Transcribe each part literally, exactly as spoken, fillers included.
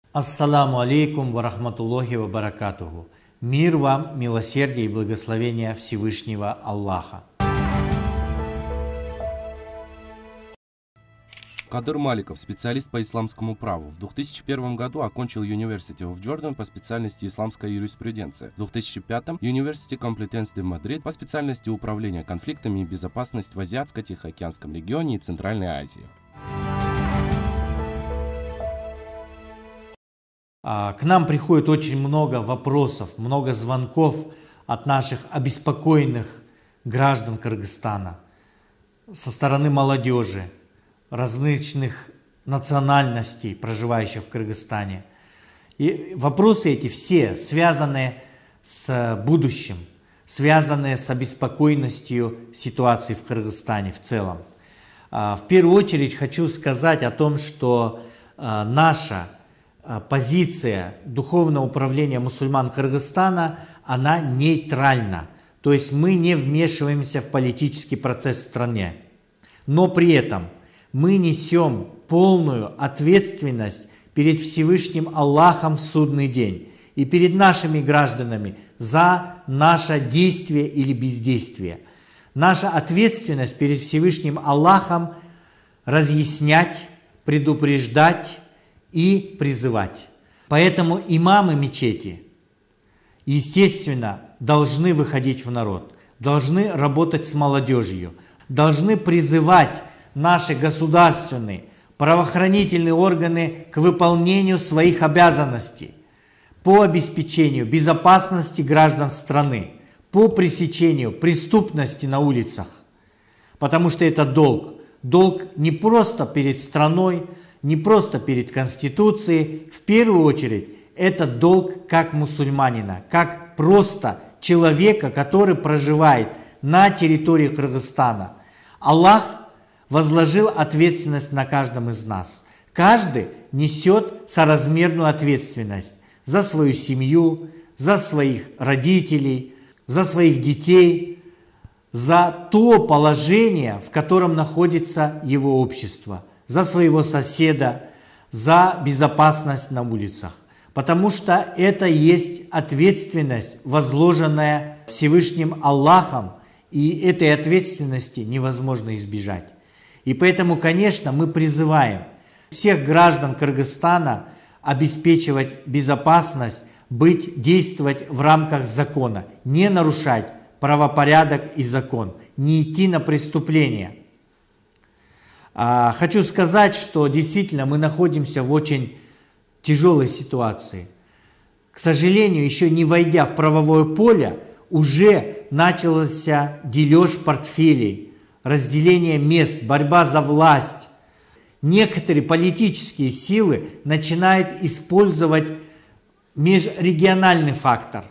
Ассаламу алейкум ва рахматуллахи ва баракатуху. Мир вам, милосердие и благословение Всевышнего Аллаха. Кадыр Маликов, специалист по исламскому праву. В две тысячи первом году окончил University of Jordan по специальности исламская юриспруденция. В две тысячи пятом University Complutense de Madrid по специальности управления конфликтами и безопасность в Азиатско-Тихоокеанском регионе и Центральной Азии. К нам приходит очень много вопросов, много звонков от наших обеспокоенных граждан Кыргызстана со стороны молодежи, различных национальностей, проживающих в Кыргызстане. И вопросы эти все связаны с будущим, связаны с обеспокоенностью ситуации в Кыргызстане в целом. В первую очередь хочу сказать о том, что наша позиция Духовного управления мусульман Кыргызстана, она нейтральна. То есть мы не вмешиваемся в политический процесс в стране. Но при этом мы несем полную ответственность перед Всевышним Аллахом в судный день и перед нашими гражданами за наше действие или бездействие. Наша ответственность перед Всевышним Аллахом разъяснять, предупреждать и призывать. Поэтому имамы мечети, естественно, должны выходить в народ, должны работать с молодежью, должны призывать наши государственные правоохранительные органы к выполнению своих обязанностей по обеспечению безопасности граждан страны, по пресечению преступности на улицах. Потому что это долг. Долг не просто перед страной, не просто перед Конституцией, в первую очередь это долг как мусульманина, как просто человека, который проживает на территории Кыргызстана. Аллах возложил ответственность на каждом из нас. Каждый несет соразмерную ответственность за свою семью, за своих родителей, за своих детей, за то положение, в котором находится его общество, за своего соседа, за безопасность на улицах. Потому что это есть ответственность, возложенная Всевышним Аллахом, и этой ответственности невозможно избежать. И поэтому, конечно, мы призываем всех граждан Кыргызстана обеспечивать безопасность, быть, действовать в рамках закона, не нарушать правопорядок и закон, не идти на преступления. Хочу сказать, что действительно мы находимся в очень тяжелой ситуации. К сожалению, еще не войдя в правовое поле, уже начался дележ портфелей, разделение мест, борьба за власть. Некоторые политические силы начинают использовать межрегиональный фактор,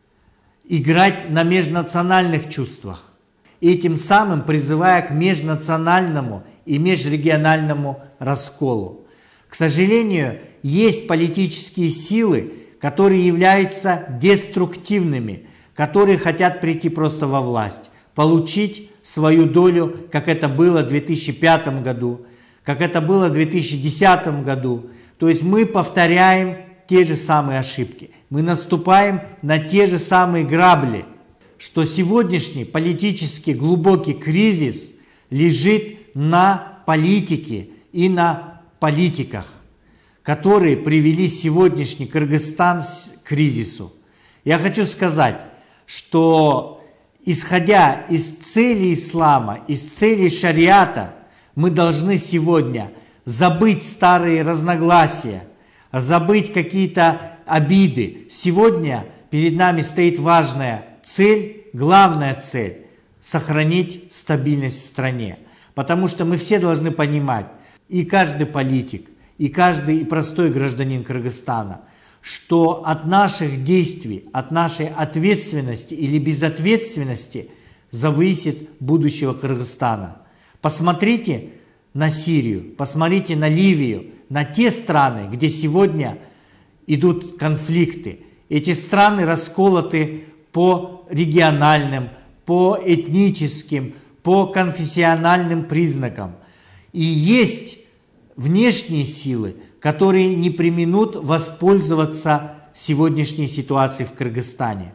играть на межнациональных чувствах, и тем самым призывая к межнациональному и межрегиональному расколу. К сожалению, есть политические силы, которые являются деструктивными, которые хотят прийти просто во власть, получить свою долю, как это было в две тысячи пятом году, как это было в две тысячи десятом году. То есть мы повторяем те же самые ошибки, мы наступаем на те же самые грабли, что сегодняшний политический глубокий кризис лежит на политике и на политиках, которые привели сегодняшний Кыргызстан к кризису. Я хочу сказать, что исходя из целей ислама, из целей шариата, мы должны сегодня забыть старые разногласия, забыть какие-то обиды. Сегодня перед нами стоит важная цель, главная цель – сохранить стабильность в стране. Потому что мы все должны понимать, и каждый политик, и каждый простой гражданин Кыргызстана, что от наших действий, от нашей ответственности или безответственности зависит будущего Кыргызстана. Посмотрите на Сирию, посмотрите на Ливию, на те страны, где сегодня идут конфликты. Эти страны расколоты по региональным, по этническим, по конфессиональным признакам. И есть внешние силы, которые не преминут воспользоваться сегодняшней ситуацией в Кыргызстане.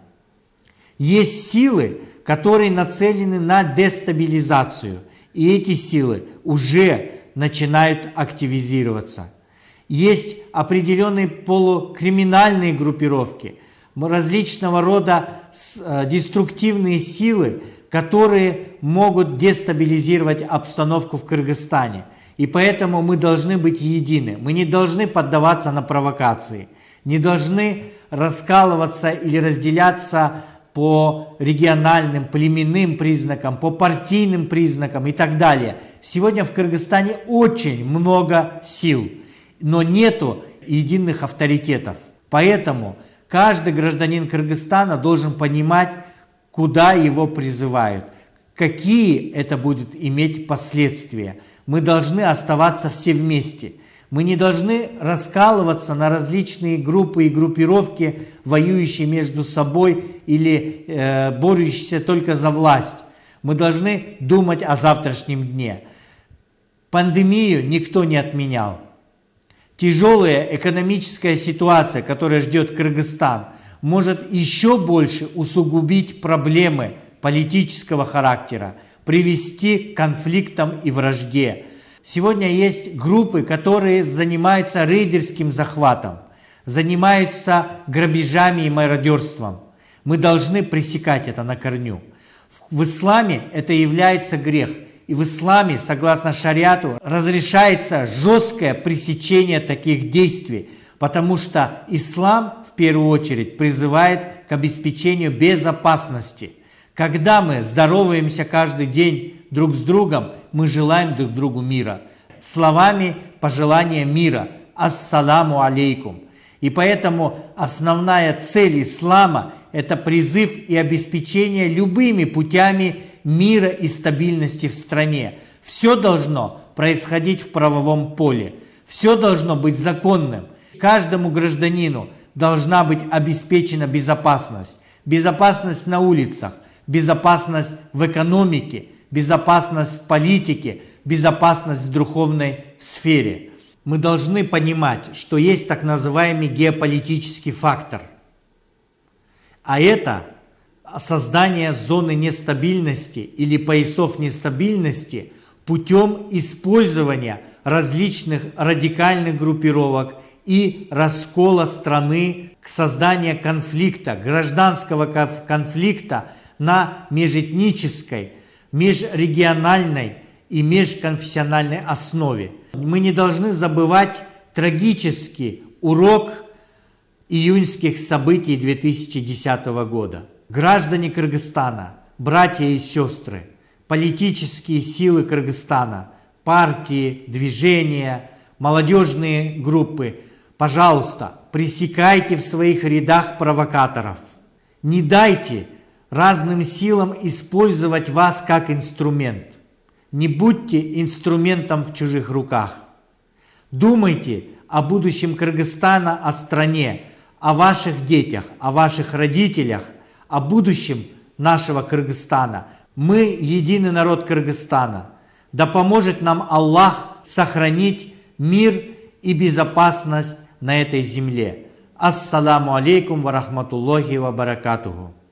Есть силы, которые нацелены на дестабилизацию, и эти силы уже начинают активизироваться. Есть определенные полукриминальные группировки, различного рода деструктивные силы, которые могут дестабилизировать обстановку в Кыргызстане. И поэтому мы должны быть едины. Мы не должны поддаваться на провокации, не должны раскалываться или разделяться по региональным, племенным признакам, по партийным признакам и так далее. Сегодня в Кыргызстане очень много сил, но нету единых авторитетов. Поэтому каждый гражданин Кыргызстана должен понимать, куда его призывают, какие это будет иметь последствия. Мы должны оставаться все вместе. Мы не должны раскалываться на различные группы и группировки, воюющие между собой или э, борющиеся только за власть. Мы должны думать о завтрашнем дне. Пандемию никто не отменял. Тяжелая экономическая ситуация, которая ждет Кыргызстан, может еще больше усугубить проблемы политического характера, привести к конфликтам и вражде. Сегодня есть группы, которые занимаются рейдерским захватом, занимаются грабежами и мародерством. Мы должны пресекать это на корню. В исламе это является грех. И в исламе, согласно шариату, разрешается жесткое пресечение таких действий, потому что ислам в первую очередь призывает к обеспечению безопасности. Когда мы здороваемся каждый день друг с другом, мы желаем друг другу мира. Словами пожелания мира. Ассаламу алейкум. И поэтому основная цель ислама – это призыв и обеспечение любыми путями мира и стабильности в стране. Все должно происходить в правовом поле. Все должно быть законным. Каждому гражданину должна быть обеспечена безопасность. Безопасность на улицах, безопасность в экономике, безопасность в политике, безопасность в духовной сфере. Мы должны понимать, что есть так называемый геополитический фактор. А это создание зоны нестабильности или поясов нестабильности путем использования различных радикальных группировок и раскола страны к созданию конфликта, гражданского конфликта на межэтнической, межрегиональной и межконфессиональной основе. Мы не должны забывать трагический урок июньских событий две тысячи десятого года. Граждане Кыргызстана, братья и сестры, политические силы Кыргызстана, партии, движения, молодежные группы, пожалуйста, пресекайте в своих рядах провокаторов. Не дайте разным силам использовать вас как инструмент. Не будьте инструментом в чужих руках. Думайте о будущем Кыргызстана, о стране, о ваших детях, о ваших родителях, о будущем нашего Кыргызстана. Мы единый народ Кыргызстана. Да поможет нам Аллах сохранить мир и безопасность на этой земле. Ассаламу алейкум ва рахматуллахи ва баракатуху.